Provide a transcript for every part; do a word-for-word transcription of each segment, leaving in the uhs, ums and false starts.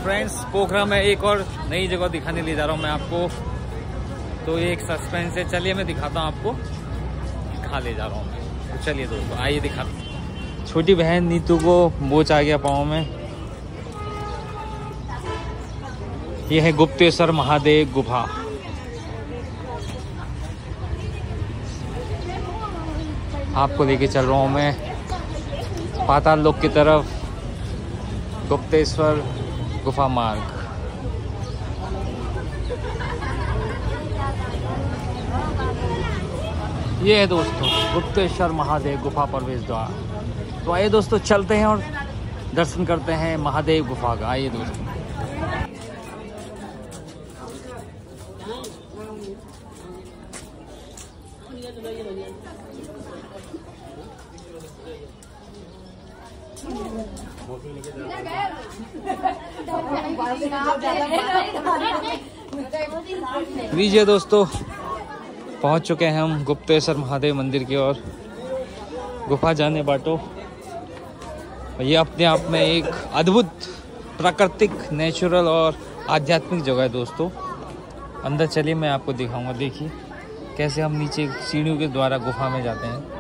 Friends, पोखरा में एक और नई जगह दिखाने ले जा रहा हूँ मैं आपको। तो ये एक सस्पेंस है, चलिए मैं दिखाता हूँ आपको कहाँ ले जा रहा हूँ मैं। तो चलिए दोस्तों, आइए दिखाता हूँ। छोटी बहन नीतू को बोझ आ गया पाँव में। ये है गुप्तेश्वर महादेव गुफा। आपको लेके चल रहा हूँ मैं पाताल लोक की तरफ, गुप्तेश्वर गुफा मार्ग। ये है दोस्तों गुप्तेश्वर महादेव गुफा प्रवेश द्वार। तो आइए दोस्तों चलते हैं और दर्शन करते हैं महादेव गुफा का। आइए दोस्तों। लीजिए दोस्तों, पहुंच चुके हैं हम गुप्तेश्वर महादेव मंदिर की ओर। गुफा जाने बाटो। ये अपने आप में एक अद्भुत प्राकृतिक, नेचुरल और आध्यात्मिक जगह है दोस्तों। अंदर चलिए मैं आपको दिखाऊंगा। देखिए कैसे हम नीचे सीढ़ियों के द्वारा गुफा में जाते हैं।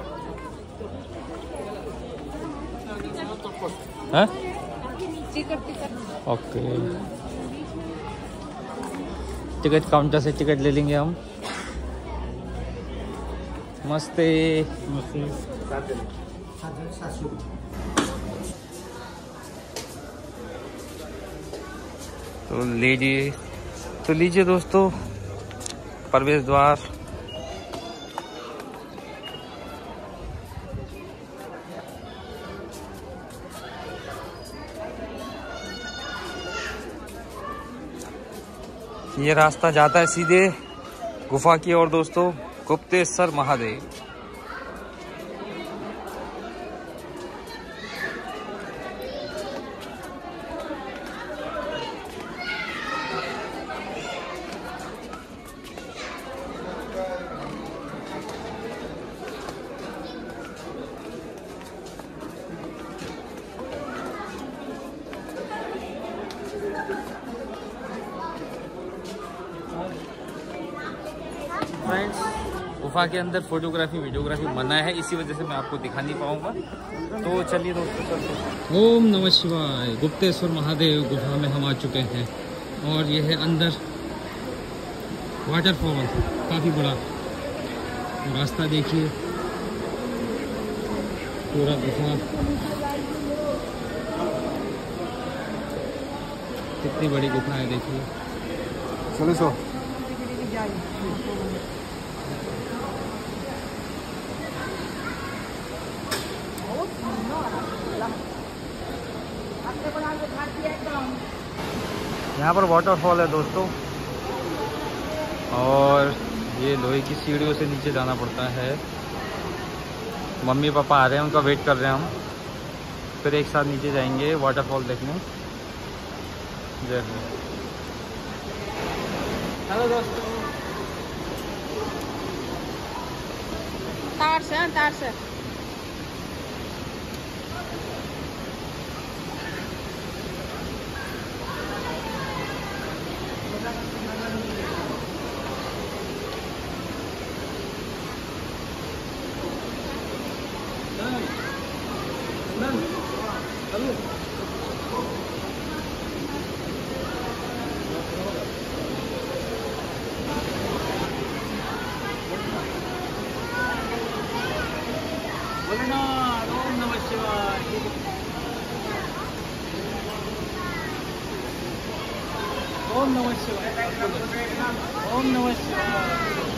हाँ? ओके, टिकट काउंटर से टिकट ले लेंगे हम। मस्ते तो लीजिए तो लीजिए दोस्तों प्रवेश द्वार। ये रास्ता जाता है सीधे गुफा की ओर दोस्तों, गुप्तेश्वर महादेव। फ्रेंड्स, गुफा के अंदर फोटोग्राफी वीडियोग्राफी मना है, इसी वजह से मैं आपको दिखा नहीं पाऊंगा। तो चलिए दोस्तों चलते हैं। ओम नमः शिवाय। गुप्तेश्वर महादेव गुफा में हम आ चुके हैं और ये है अंदर वाटरफॉल, काफ़ी बड़ा। रास्ता देखिए, पूरा गुफा कितनी बड़ी गुफा है देखिए। चलो सो यहाँ पर वाटरफॉल है दोस्तों, और ये लोहे की सीढ़ियों से नीचे जाना पड़ता है। मम्मी पापा आ रहे हैं, उनका वेट कर रहे हैं हम। फिर एक साथ नीचे जाएंगे वाटरफॉल देखने। जय हो। हेलो दोस्तों। तार से तार से ओम नमः शिवाय। ओम नमः शिवाय। ओम नमः शिवाय।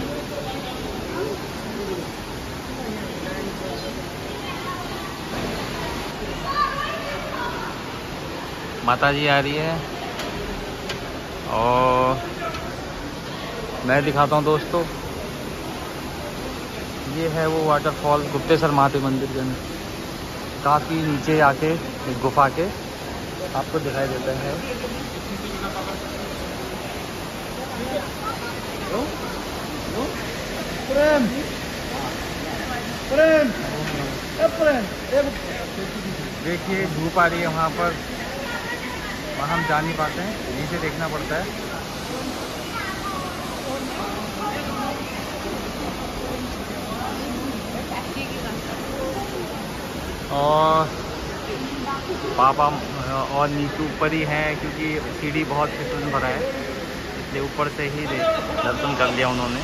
माता जी आ रही है और मैं दिखाता हूँ दोस्तों। ये है वो वाटरफॉल गुप्तेश्वर महादेव मंदिर के अंदर, काफ़ी नीचे आके एक गुफा के आपको दिखाई देता है। प्रेम प्रेम प्रेम देखिए धूप आ रही है वहाँ पर, वहाँ हम जा नहीं पाते हैं, नीचे देखना पड़ता है। और पापा और नीतू ऊपर ही हैं क्योंकि सीढ़ी बहुत फिसलन भरा है, इसलिए ऊपर से ही दर्शन कर लिया उन्होंने।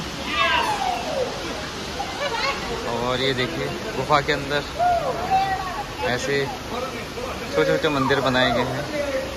और ये देखिए गुफा के अंदर ऐसे छोटे छोटे मंदिर बनाए गए हैं।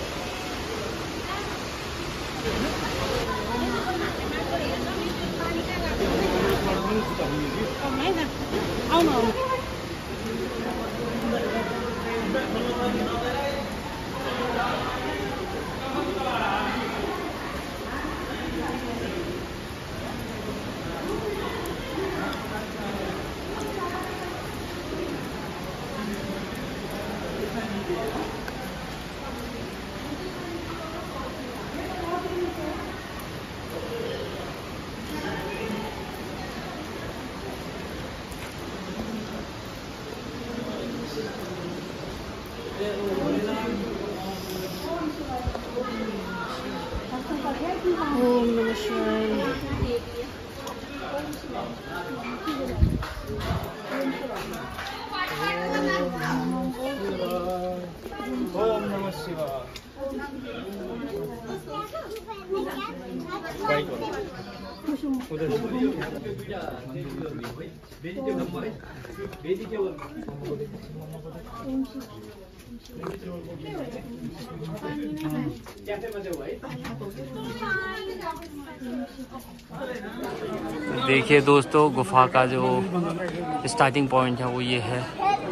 ओम नमः शिवाय। ओम नमः शिवाय। देखिए दोस्तों, गुफा का जो स्टार्टिंग पॉइंट है वो ये है।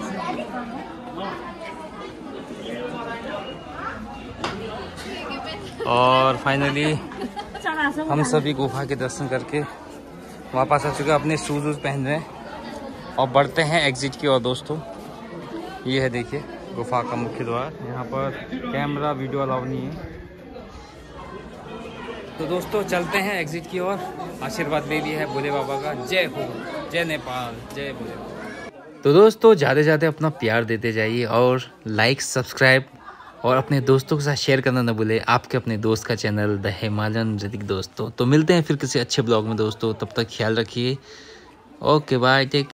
और फाइनली हम सभी गुफा के दर्शन करके वापस आ चुके हैं, अपने शूज वूज पहन रहे हैं और बढ़ते हैं एग्जिट की ओर। दोस्तों ये है देखिए गुफा का मुख्य द्वार। यहाँ पर कैमरा वीडियो अलाउ नहीं है। तो दोस्तों चलते हैं एग्जिट की ओर। आशीर्वाद ले लिया है भोले बाबा का। जय हो, जय नेपाल, जय भोले बाबा। तो दोस्तों ज़्यादा ज़्यादा अपना प्यार देते जाइए और लाइक, सब्सक्राइब और अपने दोस्तों के साथ शेयर करना न भूले। आपके अपने दोस्त का चैनल द हिमालयन ऋतिक। दोस्तों तो मिलते हैं फिर किसी अच्छे ब्लॉग में दोस्तों, तब तक ख्याल रखिए। Okay bye, take